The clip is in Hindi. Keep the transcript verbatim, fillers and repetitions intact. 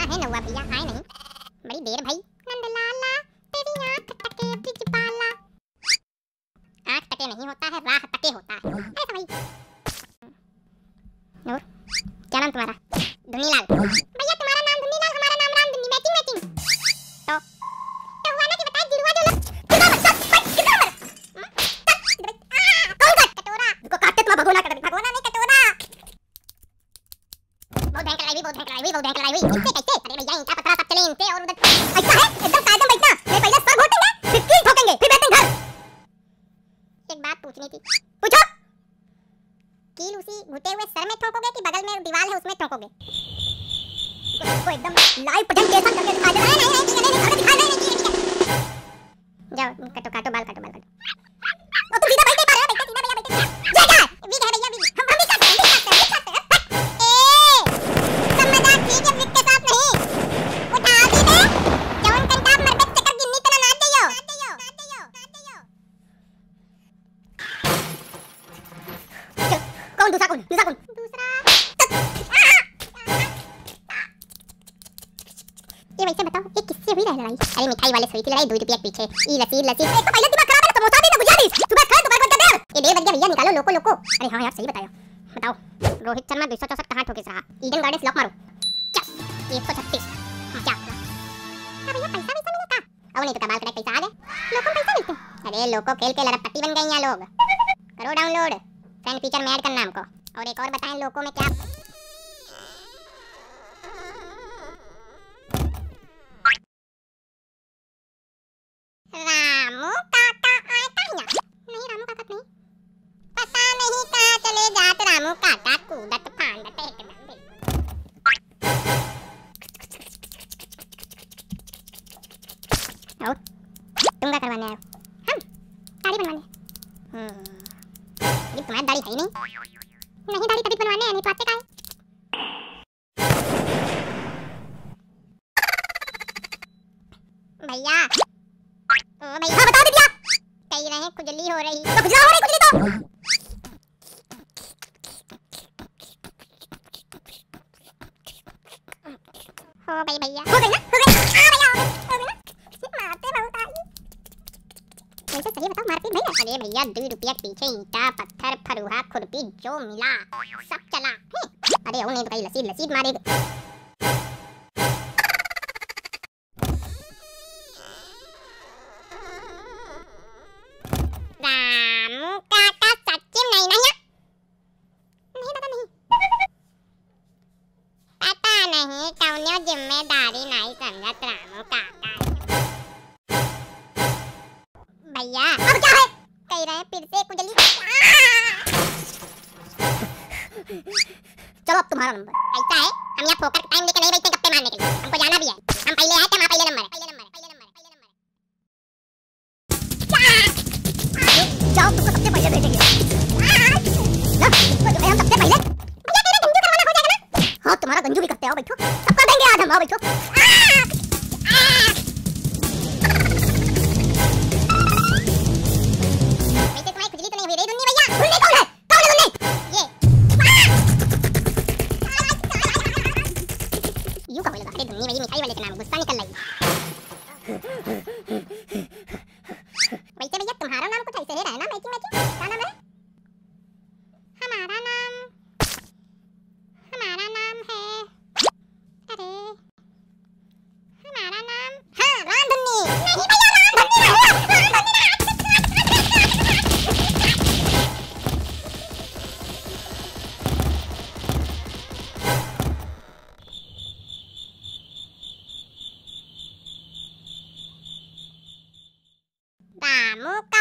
है नौवा भैया? आए नहीं, बड़ी देर भाई। नंदलाला तेरी आँख टके ब्रिजपाला। आँख टके नहीं होता है, राह टके होता है। ऐसा भाई। और क्या नाम तुम्हारा? धुनीलाल। भैया तुम्हारा नाम धुनीलाल, हमारा नाम रामधुनी। Matching matching. तो तो हुआ ना कि बताए जुड़वा जो लोग कितना बच्चा कितना बड़ा कौन का कटोरा को काटते तुम भगोना कर भगोना नहीं कटोरा। बहुत भयंकर लड़ाई हुई, बहुत भयंकर लड़ाई हुई, बहुत भयंकर लड़ाई हुई। इनसे कैसे? अरे भैया इनका पत्थर सब चले इनसे और उधर ऐसा है एकदम कायदे बैठना। मैं पहले सर घोटेंगे फिर कील ठोकेंगे फिर बैठेंगे घर। एक बात पूछनी थी। पूछो। कील उसी घुटे हुए सर में ठोकोगे कि बगल में दीवार है उसमें ठोकोगे? इसको एकदम लाइव प्रेजेंटेशन करके दिखा दे। नहीं नहीं नहीं नहीं करके दिखा नहीं नहीं। जाओ काटो काटो बाल काटो बाल काटो। ओ तू सीधा बैठ नहीं पा रहा, बैठ सीधा भैया बैठ। जा जा वीक है भैया वीक। हम हम भी करते हैं, हम भी करते हैं, हम भी करते हैं। ए सब मजाक ठीक है, वीक के साथ नहीं। उठा दी दे जवन कंटाप मरबे चक्कर गिन्नी तना नाच जाइयो नाच जाइयो नाच जाइयो नाच जाइयो। कौन दूसरा कौन दूसरा कौन दूसरा? ये वैसे बताओ ये किससे हुई लड़ाई? अरे मिठाई वाले से हुई थी लड़ाई, दो रुपया के पीछे। ई लसीर लसीर एक तो पहले दिमाग खराब है, समोसा भी ना गुजिया भी सुबह खाए तो बर्बाद कर दे। ये डेढ़ बज गया भैया, निकालो लोको लोको। अरे हां यार सही बताया। बताओ रोहित शर्मा दो सौ चौसठ कहां ठोके रहा? ईडन गार्डन्स लॉक मारो। चल एक सौ छत्तीस। जा हां भैया पैसा वैसा मिला था? अब नहीं तो बाल कटा पैसा आ गए। लोगों पैसा मिलते। अरे लोको खेल के लड़पट्टी बन गए यहां लोग। करो डाउनलोड, फ्रेंड फीचर में ऐड करना हमको। और एक और बताएं लोको में क्या? रामू काका आए कहीं? नहीं रामू काका नहीं, पता नहीं कहाँ चले जाते रामू काका कूदत फांदत एकदम बिल्कुल। और तुम क्या करवाने आए हो? हम दाढ़ी बनवाने। हम्म ये तुम्हारी दाढ़ी है ही नहीं। नहीं दाढ़ी तभी बनवाने हैं, नहीं तो आते का है। भैया ओ भैया बता दे दिया कह रहे खुजली हो रही तो खुजला हो रही खुजली तो हो गई भैया हो गई ना हो गई। आ भैया हो गई हो गई ना। मारते बहुत आई वैसे सही बताओ मारपीट भैया? अरे भैया दो रुपया के पीछे ईंटा पत्थर फरुहा खुरपी जो मिला सब चला। अरे वो नहीं तो कहीं लसीद लसीद मारेगा। रामू काका सच्ची नहीं नहीं नहीं पता नहीं पता नहीं कौनो जिम्मेदारी नहीं समझत रामू काका। भैया अब क्या है? कह रहे हैं फिर से कुजली। चलो अब तुम्हारा नंबर। ऐसा है हम यहाँ फोकर टाइम लेके नहीं बैठते गप्पे मारने के लिए, हमको जाना भी है। हम पहले आए थे, पहले नंबर पहले नंबर पहले नंबर पहले नंबर जाओ तुमको सबसे पहले देखेंगे। ना इसको जो है हम सबसे पहले भैया मेरा गंजू करवाना हो जाएगा ना? हाँ तुम्हारा गंजू भी करते आओ बैठो सबका देंगे आज हम। आओ बैठो। वैसे तुम्हारी खुजली तो नहीं हुई रे दुन्नी भैया? दुन्नी कौन है? कौन है दुन्नी? ये यूं का बोला अरे दुन्नी भैया मिठाई वाले का नाम गुस्सा निकल रही। वैसे भैया तुम्हारा नाम कुछ ऐसे ही रहा है ना मैचिंग मैचिंग? क्या नाम है? हमारा नाम हमारा नाम है अरे हमारा नाम हाँ रामधुनी। नहीं भैया रामधुनी नहीं रामधुनी रामू